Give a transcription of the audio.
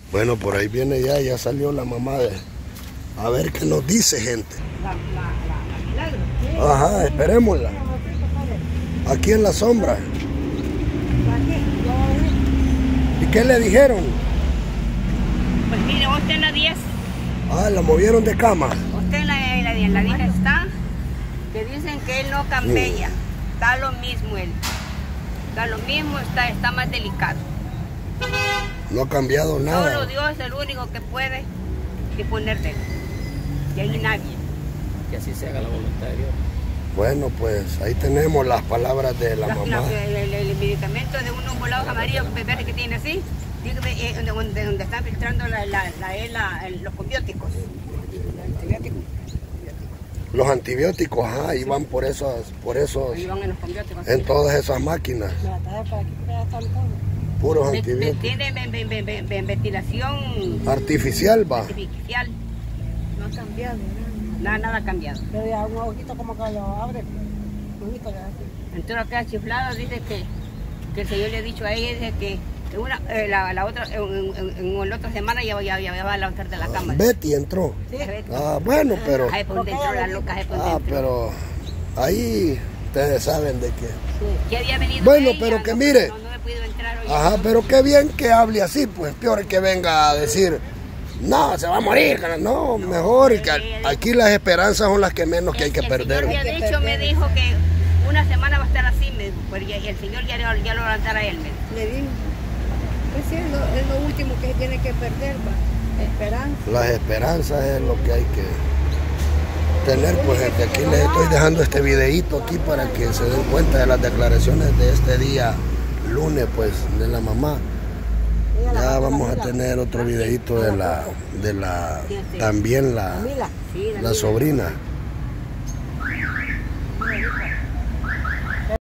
Bueno, por ahí viene ya salió la mamá de... A ver qué nos dice, gente. La Milagro. Ajá, esperémosla. Aquí en la sombra. ¿Y qué le dijeron? Pues mire, usted en la 10. Ah, la movieron de cama. Usted en la 10 está, que dicen que él no cambia. Está lo mismo él. Está lo mismo, está más delicado. No ha cambiado nada. Solo Dios es el único que puede disponer de él. Y ahí nadie. Que así se haga la voluntad de Dios. Bueno, pues ahí tenemos las palabras de la mamá. El medicamento de unos volados amarillos verdes que tiene así, donde están filtrando los combióticos. Los antibióticos, ajá, ahí van por esos, Ahí van en los combióticos. en todas esas máquinas. Puros antibióticos. Tiene ventilación Artificial, va. artificial. No ha cambiado Nada ha cambiado. Pero ya un ojito como que lo abre. Un ojito ya así. Entonces queda chiflado, dice que el Señor le ha dicho a ella, dice que la otra, en la otra semana ya va a levantar de la cama. Betty entró. Sí. Ah, bueno, pero... Ahí por dentro, la loca, ahí por Ah, dentro. pero ahí ustedes saben de qué. ¿Qué había venido Bueno, ella? pero que No, mire. No he podido entrar hoy. Ajá, pero qué bien que hable así, pues peor que venga a decir, no, se va a morir. No, mejor, y que aquí las esperanzas son las que menos que hay que perder. El Señor me ha dicho, me dijo que una semana va a estar así, me dijo, pero y el Señor ya lo levantará a él, me dijo. Le digo, pues sí, es lo último que se tiene que perder, va. Esperanza. Las esperanzas es lo que hay que tener, pues gente. Aquí les estoy dejando este videíto aquí para que se den cuenta de las declaraciones de este día lunes, pues, de la mamá. Ya vamos a tener otro videíto de también la sobrina.